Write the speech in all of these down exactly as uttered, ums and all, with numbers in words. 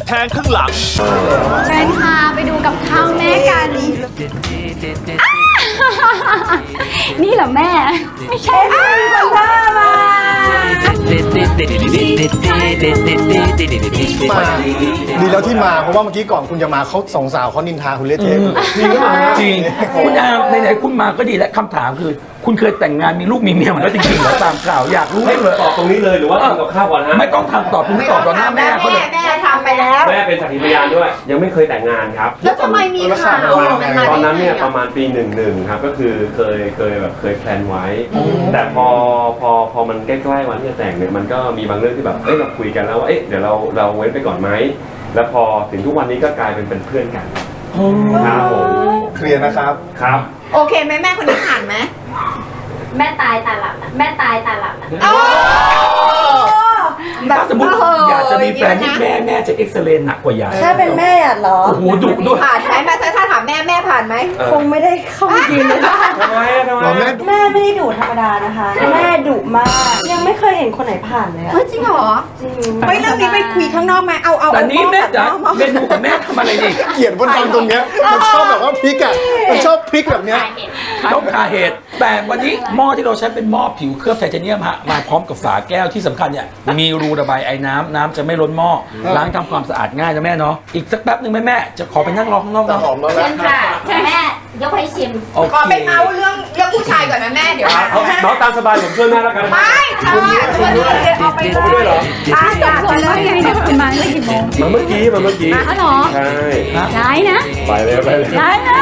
แทงข้างหลังเชิญค่ะไปดูกับข้าวแม่กันนี่เหรอแม่ไม่ใช่คนบ้ามาดีแล้วที่มาเพราะว่าเมื่อกี้ก่อนคุณจะมาเขาสองสาวเขานินทาคุณเละเทะจริงจริงคุณอาไหนๆคุณมาก็ดีแล้วคำถามคือคุณเคยแต่งงานมีลูกมีเมียมาแล้วจริงๆเหรอตามข่าวอยากรู้ให้ตอบตรงนี้เลยหรือว่าทำกับข้าวก่อนนะไม่ต้องทำตอบคุณตอบต่อหน้าแม่เขาเลยแม่ทำไปแล้วแม่เป็นสักขีพยานด้วยยังไม่เคยแต่งงานครับแล้วทำไมมีข่าวตอนนั้นเนี่ยประมาณปีหนึ่งหนึ่งครับก็คือเคยเคยแบบเคยแพลนไว้แต่พอพอพอมันใกล้ๆวันที่จะแต่งเนี่ยมันก็มีบางเรื่องที่แบบเอ้ยเราคุยกันแล้วว่าเอ๊ะเดี๋ยวเราเราเว้นไปก่อนไหมแล้วพอถึงทุกวันนี้ก็กลายเป็นเป็นเพื่อนกันครับผมเคลียร์นะครับครับโอเคไหมแม่คนนี้ผ่านไหมแม่ตายตาหลับแม่ตายตาหลับถ้าสมมติอยากจะมีแฟนที่แม่แม่จะเอ็กซเรย์หนักกว่าอยากถ้าเป็นแม่อ่ะเหรอโอ้โหดุด้วยผ่านไหมแม่ถ้าถามแม่แม่ผ่านไหมคงไม่ได้เข้ายินเลยค่ะทำไมทำไมแม่แม่ไม่ได้ดุธรรมดานะคะแม่ดุมากยังไม่เคยเห็นคนไหนผ่านเลยอะจริงเหรอจริงไม่เรื่องนี้ไปคุยข้างนอกไหมเอาเอาแต่นี้แม่จ๋าเมนูกับแม่ทำอะไรดิเกลียดวันตรงเนี้ยมันชอบแบบว่าพริกอ่ะมันชอบพริกแบบเนี้ยต้องคาเหตุแต่วันนี้หม้อที่เราใช้เป็นหม้อผิวเคลือบไทเทเนียมฮะมาพร้อมกับฝาแก้วที่สำคัญเนี่ยมีรูระบายไอ้น้ำน้ำจะไม่ล้นหม้อล้างทำความสะอาดง่ายนะแม่เนาะอีกสักแป๊บหนึ่งแม่แม่จะขอไปนั่งรอข้างนอกนะหอมแล้วนะค่ะแม่ยกให้ชิมขอไปเมาเรื่องเรื่องผู้ชายก่อนนะแม่เดี๋ยวน้องตามสบายผมช่วยแม่แล้วกันไม่ค่ะช่วยด้วยเอาไปด้วยเหรออ่ะอยากจะเลยไงคุณมาเลยกี่โมงมาเมื่อกี้มาเมื่อกี้อ๋อเหรอใช่ได้นะไปเลยไปเลยได้นะ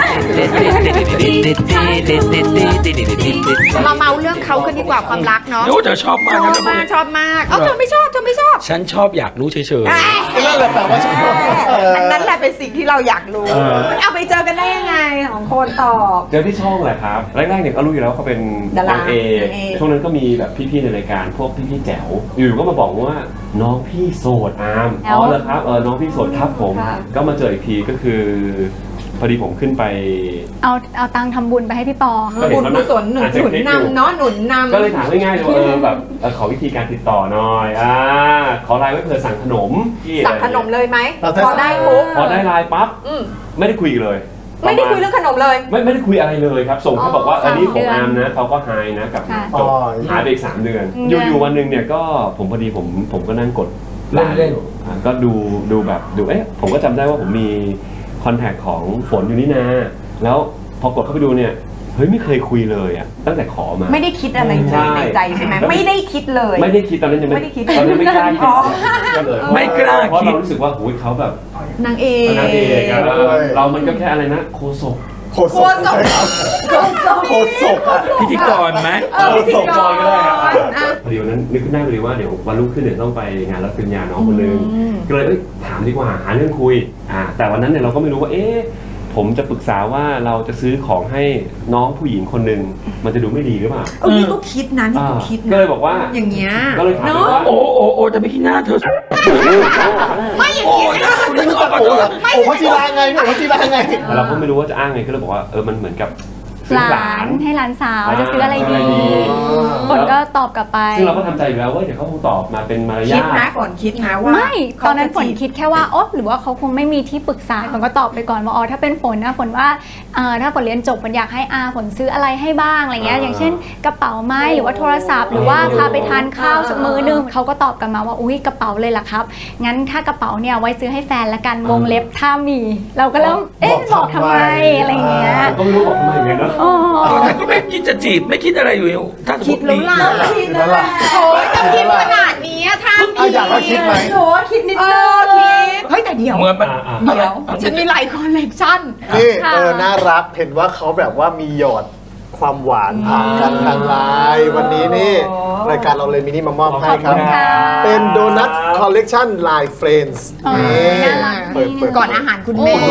มาเมาเรื่องเขากันดีกว่าความรักเนาะรู้เธอชอบมากชอบมากชอบมากเอ้าเธอไม่ชอบเธอไม่ชอบฉันชอบอยากรู้เฉยๆนั่นแหละแต่ว่าชอบอันนั้นแหละเป็นสิ่งที่เราอยากรู้เอาไปเจอกันได้ยังไงของคนตอบเจอที่ช่องแหละครับแรกๆเนี่ยก็รู้อยู่แล้วเขาเป็นดาราเอช่วงนั้นก็มีแบบพี่ๆในรายการพวกพี่ๆแจ๋วอยู่ก็มาบอกว่าน้องพี่โสดอามอ๋อเหรอครับเออน้องพี่โสดครับผมก็มาเจออีกทีก็คือพอดีผมขึ้นไปเอาเอาตังค์ทำบุญไปให้พี่ปอบุญกุศลหนุนหนุนนำเนาะหนุนนำก็เลยถามง่ายๆเลยว่าเออแบบขอวิธีการติดต่อหน่อยอ่าขอไลน์ไว้เผื่อสั่งขนมสั่งขนมเลยไหมพอได้ปุ๊บพอได้ไลน์ปั๊บไม่ได้คุยเลยไม่ได้คุยเรื่องขนมเลยไม่ไม่ได้คุยอะไรเลยครับส่งเขาบอกว่าอันนี้ของอามนะเขาก็ไฮนะกับจบหายไปอีกสามเดือนอยู่ๆวันหนึ่งเนี่ยก็ผมพอดีผมผมก็นั่งกดไลน์ก็ดูดูแบบดูเอ๊ะผมก็จำได้ว่าผมมีคอนแทคของฝนอยู่นี่นาแล้วพอกดเข้าไปดูเนี่ยเฮ้ยไม่เคยคุยเลยอ่ะตั้งแต่ขอมาไม่ได้คิดอะไรในใจใช่ไหมไม่ได้คิดเลยไม่ได้คิดตอนนั้นยังไม่ได้คิดตอนนั้นไม่กล้าคิดเลยไม่กล้าเพราะเรารู้สึกว่าโอ้ยเขาแบบนางเอกนางเอกเรามันก็แค่อะไรนะโคศกโคศกโคศกพิธีกรไหมโคศกก็ได้ครับพอดีวันนั้นนึกขึ้นได้เลยว่าเดี๋ยววันรุ่งขึ้นเนี่ยต้องไปงานรับปริญญาน้องคนนึงก็เลยถามดีกว่าหาเรื่องคุยอ่าแต่วันนั้นเนี่ยเราก็ไม่รู้ว่าเอ๊ะผมจะปรึกษาว่าเราจะซื้อของให้น้องผู้หญิงคนหนึ่งมันจะดูไม่ดีหรือเปล่าเออนี่ก็คิดนะนี่ก็คิดนะก็เลยบอกว่าอย่างเงี้ยก็เลยถามว่าโอ้โอ้โอ้จะไม่คิดหน้าเธอไม่อย่างเงี้ยไม่รู้จักโอ้โอ้พัชิราไงโอ้พัชิราไงเราก็ไม่รู้ว่าจะอ้างไงก็เลยบอกว่าเออมันเหมือนกับหลานให้หลานสาวจะซื้ออะไรดีฝนก็ตอบกลับไปซึ่งเราก็ทำใจอยู่แล้วว่าเดี๋ยวเขาคงตอบมาเป็นมารยาทคิดนะฝนคิดนะว่าไม่ตอนนั้นฝนคิดแค่ว่าอ๋อหรือว่าเขาคงไม่มีที่ปรึกษาฝนก็ตอบไปก่อนว่าอ๋อถ้าเป็นฝนนะฝนว่าถ้าฝนเรียนจบฝนอยากให้อาฝนซื้ออะไรให้บ้างอะไรเงี้ยอย่างเช่นกระเป๋าไม้หรือว่าโทรศัพท์หรือว่าพาไปทานข้าวสักมื้อนึงเขาก็ตอบกันมาว่าอุ้ยกระเป๋าเลยล่ะครับงั้นถ้ากระเป๋าเนี่ยไว้ซื้อให้แฟนละกันวงเล็บถ้ามีเราก็เริ่มเอ๊ะบอกทำไมอะไรเงี้ยก็ไม่รู้บอกทำไมเหมือนกันแต่ก็ไม่คิดจะจีบไม่คิดอะไรอยู่ถ้าคิดแล้วล่ะคิดแล้วล่ะโอ้ยจะคิดขนาดนี้ถ้ามีอยากมาคิดไหมโอ้คิดนิดเดียวคิดเฮ้ยแต่เดี๋ยวเหมือนมันเดี๋ยวฉันมีหลายคอลเลกชันนี่เออน่ารักเห็นว่าเขาแบบว่ามีหยอดความหวานผ่านกันทางไลน์วันนี้นี่รายการเราเลยมินิมามอบให้ครับเป็นโดนัทคอลเลกชันไลน์เฟรนด์นี่ก่อนอาหารคุณแม่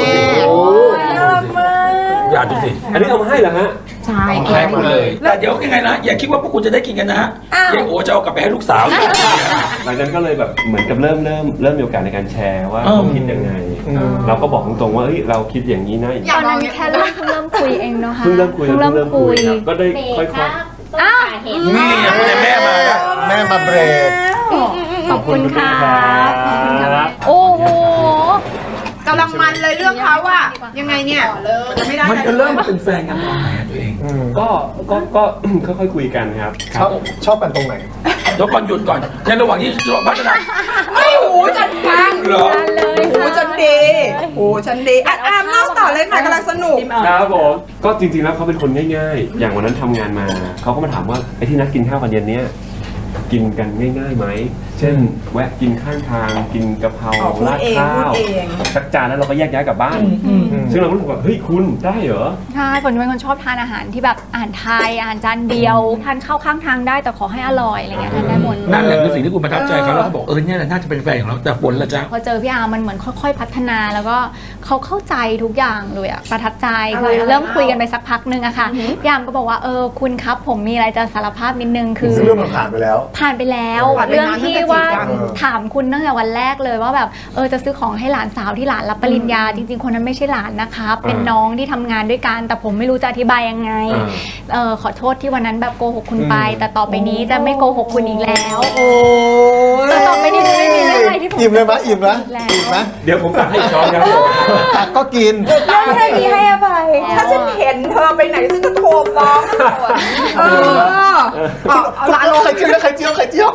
อยากดูสิอันนี้เอามาให้เหรอฮะใช่ให้หมดเลยแต่เดี๋ยวยังไงนะอย่าคิดว่าพวกคุณจะได้กินกันนะฮะยายโอจะเอากลับไปให้ลูกสาวหลังจากนั้นก็เลยแบบเหมือนกับเริ่มเริ่มเริ่มมีโอกาสในการแชร์ว่าเขาคิดยังไงเราก็บอกตรงๆว่าเฮ้ยเราคิดอย่างนี้นะตอนนั้นแค่เริ่มเริ่มคุยเองเนาะค่ะเพิ่งเริ่มคุยเพิ่งเริ่มคุยก็ได้ค่อยๆนี่แม่มาแม่มาเบรกอขอบคุณค่ะขอบคุณครับโอ้โหกำลังมันเลยเรื่องเขาว่ายังไงเนี่ยยังไม่ได้มันจะเริ่มเป็นแฟนกันตอนไหนอะตัวเองก็ก็ก็ ค่อยๆคุยกันครับชอบชอบกันตรงไหนเดี๋ยวก่อนหยุดก่อนในระหว่างที่พัฒนาไม่หูฉันฟังเหรอหูฉันดีหูฉันดีอ่ะอ่ะเล่าต่อเลยค่ะกำลังสนุกครับผม ก็จริงๆแล้วเขาเป็นคนง่ายๆ อย่างวันนั้นทำงานมา เขาก็มาถามว่าไอ้ที่นัดกินข้าวกันเย็นเนี้ยกินกันง่ายๆไหม เช่น แวะกินข้างทาง กินกะเพราอ๋อพูดราดเองข้าพูดวเองสักจานแล้วเราก็แยกย้ายกลับบ้าน ซึ่งเรารู้สึกว่าเฮ้ยคุณได้เหรอใช่ฝนเป็นคนชอบทานอาหารที่แบบอาหารไทยอาหารจานเดียวทานข้าวข้างทางได้แต่ขอให้อร่อยอะไรเงี้ยทานได้หมดนั่นแหละคือสิ่งที่คุณประทับใจเขาแล้วเขาบอกเออเนี่ยแหละน่าจะเป็นแฟนของเราแต่ฝนละจ๊ะพอเจอพี่อาร์มันเหมือนค่อยๆพัฒนาแล้วก็เขาเข้าใจทุกอย่างเลยอะประทับใจอะไรคืออะไรเริ่มคุยกันไปสักพักนึงอะค่ะพี่อาร์มก็บอกว่าเออคุณครับผมมีอะไรจะสารภาพนิดนึงคือซึ่งเรื่องมันผ่านไปแล้วผ่านไปแล้วผ่านไปเรื่องนานที่ตั้งแต่ว่าจีบกันถามคุณตั้งแต่วันแรกเลยว่าแบบเออจะซื้อของให้หลานสาวที่หลานรับปริญญาจริง ๆ คนนั้นไม่ใช่หลานนะคะเป็นน้องที่ทำงานด้วยกันแต่ผมไม่รู้จะอธิบายยังไงอ่าเออขอโทษที่วันนั้นแบบโกหกคุณไป แต่ต่อไปนี้จะไม่โกหกคุณอีกแล้วโอ้ยแต่ต่อไปนี้จะไม่มีเรื่องอะไรที่ผมอิ่มเลยไหมอิ่มไหมแล้วอิ่มไหมเดี๋ยวผมตักให้อีกช้อนครับตักก็กินเรื่องแค่นี้ให้อภัยถ้าฉันเห็นเธอไปไหนฉันจะโทรฟ้องตำรวจเออเอาเอาละลงไข่เจียวไข่เจียวไข่เจียว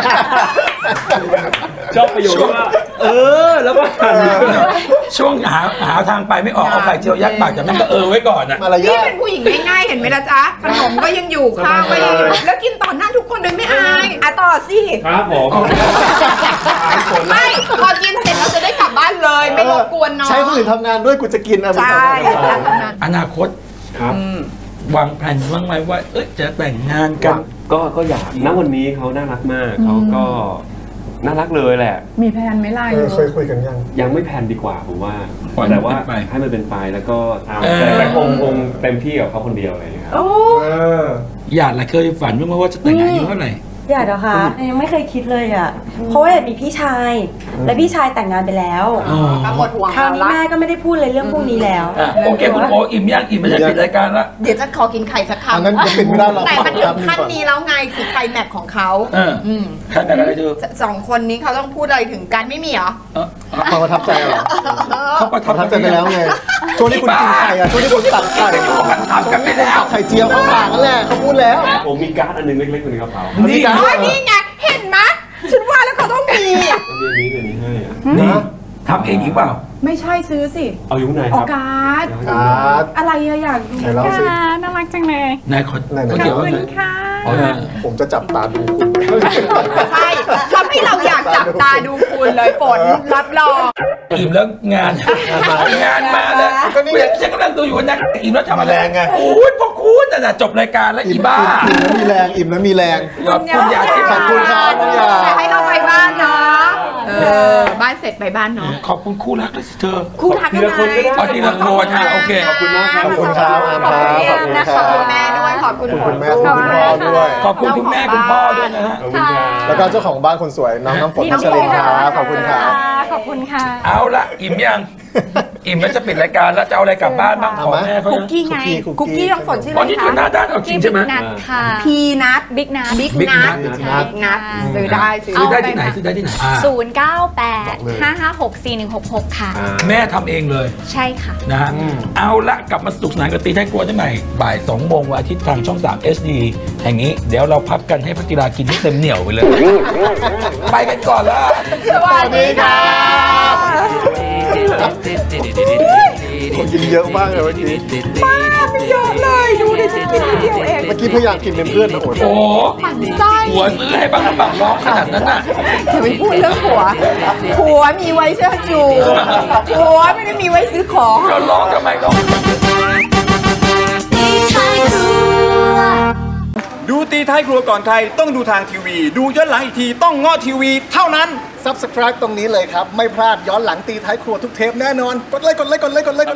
ชอบประโยชน์ว่า เออ แล้วก็หันช่วงหาหาทางไปไม่ออกเอาไข่เจียวยัดปากแต่แม่งก็เออไว้ก่อนอะมารนี่ยาทเป็นผู้หญิงง่ายๆเห็นไหมล่ะจ๊ะขนมก็ยังอยู่ข้าวก็ยังอยู่แล้วกินต่อหน้าทุกคนโดยไม่อายอ่ะต่อสิครับผมไม่พอกินเสร็จเราจะได้กลับบ้านเลยไม่รบกวนน้องใช้คนอื่นทำงานด้วยกูจะกินอะไรใช่อนาคตครับวางแผนบ้างไหมว่าเอ้ยจะแต่งงานกันก็ก็อยากณวันนี้เขาน่ารักมากเขาก็น่ารักเลยแหละมีแพลนไหมล่ะเออเคยคุยกันยังยังไม่แพลนดีกว่าผมว่าปล่อยมันแต่ว่าเป็นไปให้มันเป็นไปแล้วก็ตามเออแต่แต่คงคงเต็มที่กับเขาคนเดียวอะไรอย่างเงี้ยครับโอ้เอออยากละเคยฝันไหมว่าจะแต่งงานอายุเท่าไหร่อย่าเดี๋ยวค่ะยังไม่เคยคิดเลยอ่ะ เพราะว่าอยากมีพี่ชาย และพี่ชายแต่งงานไปแล้วอ๋อก็หมดห่วงคราวนี้ละแม่ก็ไม่ได้พูดเลยเรื่องพวกนี้แล้วอ่ะโอเคคุณโออิ่มยังอิ่มไม่ใช่ปิดรายการละเดี๋ยวจะขอกินไข่สักอันคำนั้นจะเป็นไม่ได้หรอกแต่มันถึงขั้นนี้แล้วไงคือไคลแม็กซ์ของเขาเอออืมขั้นอะไรดูสองคนนี้เขาต้องพูดอะไรถึงกันไม่มีเหรอเออความประทับใจเหรอเขาประปทับระทับใจไปแล้วไง ช่วงที่คุณกินไข่อะช่วงที่คุณตักไข่มันทำกันไปแล้วตักไข่เจียวเข้าปากนั่นแหละเขาพูดแล้วผมมีการ์ดอันหนึงเล็กๆอยู่ในกระเป๋านี่อ๋อนี่ไงเห็นไหมฉันว่าแล้วเขาต้องมีอันนี้อันนี้อันนี้ให้อ่ะนี่ทำเองอีกเปล่าไม่ใช่ซื้อสิเอาอยู่ข้างในอคอรับการ์ดการ์ดอะไรอะอยากดูไหนเล่าสิน่ารักจังเลยนายขอไหนๆเขาเขียนว่าไงค่ะเออผมจะจับตาดูคุณใช่ทำให้เราอยากจับตาดูคุณเลยฝนรับรองอิ่มแล้วงานงานมาเลยก็นี่ไงฉันกำลังดูอยู่ว่านักอิ่มแล้วทำอะไรแรงไงโอ้ยพอคุณน่ะนะจบรายการแล้วอีบ้าอิ่มแล้วมีแรง อิ่มแล้วมีแรงขอบคุณยาที่ขอบคุณครับน้องยาแต่ให้เราไปบ้านเนาะเออบ้านเสร็จไปบ้านเนาะขอบคุณคู่รักเลยสิเธอคู่ทักกันไหมเอาทีละคนอ่ะโอเคขอบคุณมากครับขอบคุณครับอาร์มครับขอบคุณขอบคุณครับแม่ด้วยขอบคุณขอบคุณแม่ขอบคุณพ่อด้วยขอบคุณคุณแม่คุณพ่อด้วยนะฮะขอบคุณครับแล้วก็เจ้าของบ้านคนสวยน้องน้ำฝนพัชรินครับขอบคุณครับขอบคุณค่ะเอาละอิ่มยัง อิ่มแล้วจะปิดรายการแล้วจะเอาอะไรกลับบ้านบ้างขอแม่เขาคุกนะกี้ไงคุกกี้คุกกี้ต้องฝนชื่อตอะอนไรนี้เธอหน้าคะด้านเอาจริงใช่ไหมนัทค่ะพีนัทบิ๊กนัทบิ๊ก Big นัท Nut บิ๊กนัทซื้อได้ซื้อซื้อได้ได้ที่ไหนซื้อได้ที่ไหนอ่าศูนย์เก้าแปดห้าห้าหกสี่หนึ่งหกหกค่ะแม่ทำเองเลยใช่ค่ะนะฮะเอาละกลับมาสนุกสนานกับตีท้ายครัวได้ใหม่บ่ายสองโมงวันอาทิตย์ทางช่องสาม เอช ดี แห่งนี้เดี๋ยวเราพักกันให้พักกีฬากินให้เต็มเหนียวไปเลย ไปกันก่อนละสวัสดีค่ะคนกินเยอะมากเลยเมื่อกี้ไม่เยอะเลยดูดิฉันกินนิดเดียวเองเมื่อกี้พยายามกินเป็นเพื่อนนะโอ้โอ้โหไส้หัวซื้อให้บ้างหรือเปล่าร้องขนาดนั้นน่ะอย่าไปพูดเรื่องผัวผัวมีไว้เชื่อจูผัวไม่ได้มีไว้ซื้อของเราร้องทำไมร้องดูตีท้ายครัวก่อนใครต้องดูทางทีวี ดูย้อนหลังอีกทีต้องเงาะทีวีเท่านั้น Subscribe ตรงนี้เลยครับ ไม่พลาดย้อนหลังตีท้ายครัวทุกเทปแน่นอน กดไลค์กดไลค์กดไลค์กดไลค์